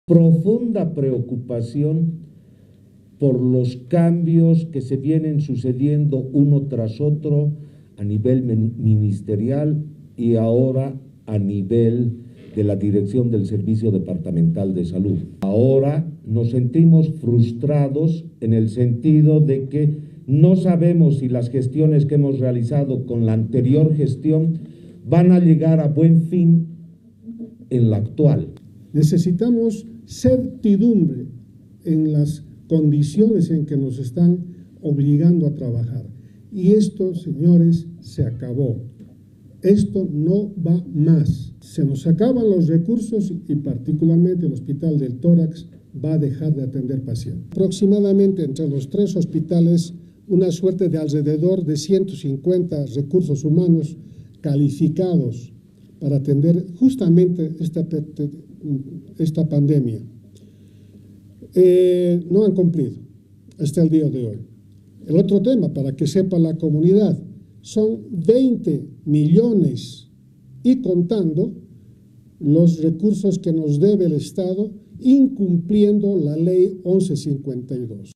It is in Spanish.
profunda preocupación por los cambios que se vienen sucediendo uno tras otro a nivel ministerial y ahora a nivel de la dirección del Servicio Departamental de Salud. Ahora nos sentimos frustrados en el sentido de que no sabemos si las gestiones que hemos realizado con la anterior gestión van a llegar a buen fin en la actual. Necesitamos certidumbre en las condiciones en que nos están obligando a trabajar. Y esto, señores, se acabó. Esto no va más. Se nos acaban los recursos y particularmente el Hospital del Tórax va a dejar de atender pacientes. Aproximadamente entre los 3 hospitales, una suerte de alrededor de 150 recursos humanos calificados para atender justamente esta pandemia. No han cumplido hasta el día de hoy. El otro tema, para que sepa la comunidad, son 20 millones y contando los recursos que nos debe el Estado, incumpliendo la ley 1152.